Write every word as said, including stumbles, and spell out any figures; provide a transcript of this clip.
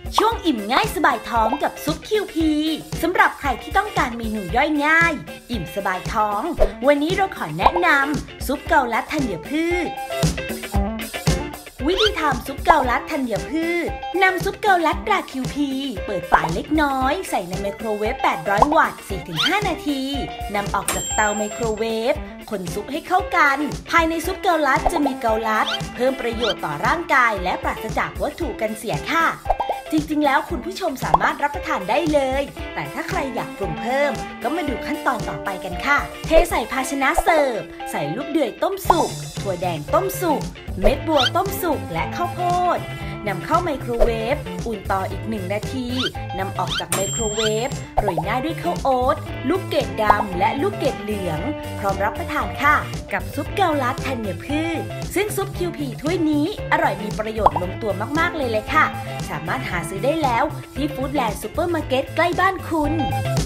ช่วงอิ่มง่ายสบายท้องกับซุปคิวพีสำหรับใครที่ต้องการเมนูย่อยง่ายอิ่มสบายท้องวันนี้เราขอแนะนำซุปเกาลัดธัญพืชวิธีทำซุปเกาลัดธัญพืชนำซุปเกาลัดตราคิวพีเปิดฝาเล็กน้อยใส่ในไมโครเวฟแปดร้อยวัตต์ สี่ถึงห้า นาทีนำออกจากเตาไมโครเวฟคนซุปให้เข้ากันภายในซุปเกาลัดจะมีเกาลัดเพิ่มประโยชน์ต่อร่างกายและปราศจากวัตถุกันเสียค่ะจริงๆแล้วคุณผู้ชมสามารถรับประทานได้เลยแต่ถ้าใครอยากปรุงเพิ่มก็มาดูขั้นตอนต่อไปกันค่ะเทใส่ภาชนะเสิร์ฟใส่ลูกเดือยต้มสุกถั่วแดงต้มสุกเม็ดบัวต้มสุกและข้าวโพดนำเข้าไมโครเวฟอุ่นต่ออีกหนึ่งนาทีนำออกจากไมโครเวฟโรยหน้าด้วยข้าวโอ๊ตลูกเกดดำและลูกเกดเหลืองพร้อมรับประทานค่ะกับซุปเกาลัดธัญพืชซึ่งซุปคิวพีถ้วยนี้อร่อยมีประโยชน์ลงตัวมากๆเลยเลยค่ะสามารถหาซื้อได้แล้วที่ฟู้ดแลนด์ซูเปอร์มาร์เก็ตใกล้บ้านคุณ